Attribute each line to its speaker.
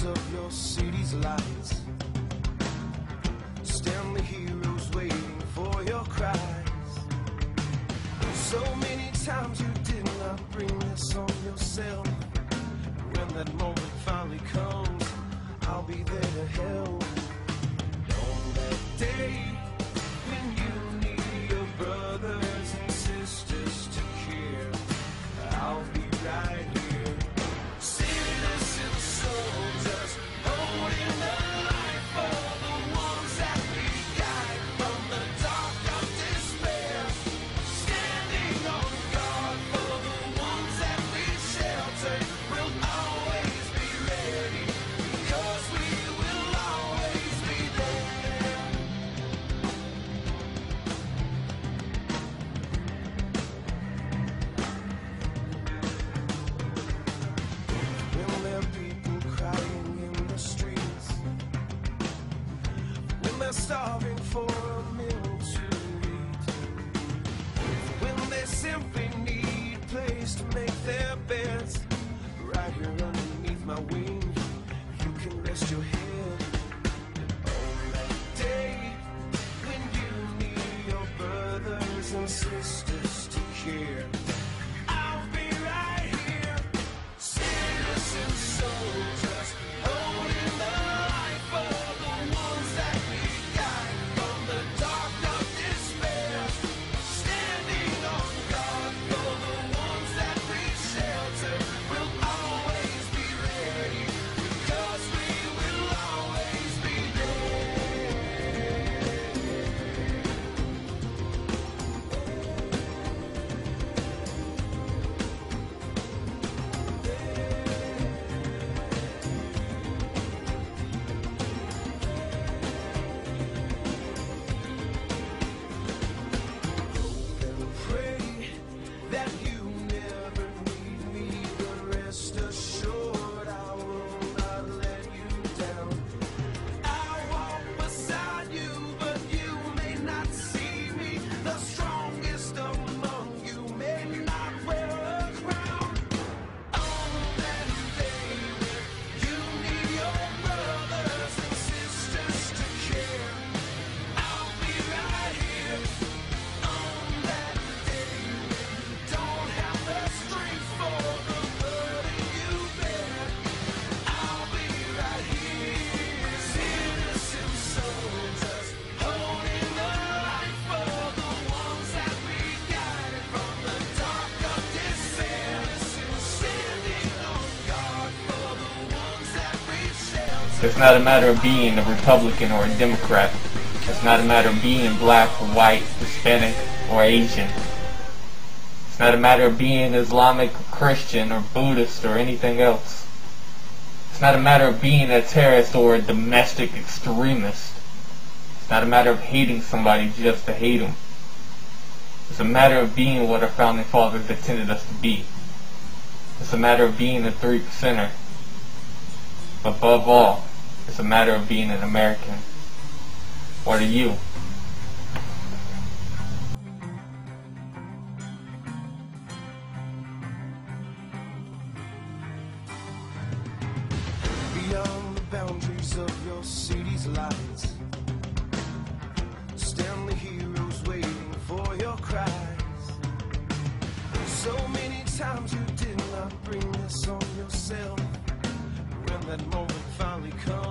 Speaker 1: boundaries of your city's lights. Stand the heroes waiting for your cries. So many times you did not bring this on yourself. When that moment finally comes, I'll be there to help. On that day when you need your brothers and sisters to care, I'll be right here. Citizen soldiers holding the light for the ones that we guide from the dark of despair. Standing on guard for the ones that we shelter. We'll always be ready, because we will always be there. When there are people crying in the streets, when they're starving for a meal to eat, when they simply need a place to make their beds, right here underneath my wing, you can rest your head. And on that day when you need your brothers and sisters to care, I'll be right here. Citizen soldiers holding the light for the ones that we guide from the dark of despair. Standing on guard for the ones that we shelter. We'll always be ready, because we will always be pray that you never need me, but rest assured I will not let you down. I'll walk beside you, but you may not see me. The strongest among you may not wear a crown. On that day when you need your brothers and sisters to care, I'll be right here. On that day when you don't have the strength for the burden you bear, I'll be right here. Citizen soldiers holding the light for the ones that we guide from the dark of despair. Standing on guard for the ones that we shelter.
Speaker 2: It's not a matter of being a Republican or a Democrat. It's not a matter of being black, white, Hispanic, or Asian. It's not a matter of being Islamic, Christian, or Buddhist, or anything else. It's not a matter of being a terrorist or a domestic extremist. It's not a matter of hating somebody just to hate them. It's a matter of being what our founding fathers intended us to be. It's a matter of being a 3%er. Above all, it's a matter of being an American. What are you?
Speaker 1: Beyond the boundaries of your city's lights, stand the heroes waiting for your cries. So many times you did not bring this on yourself. When that moment finally comes,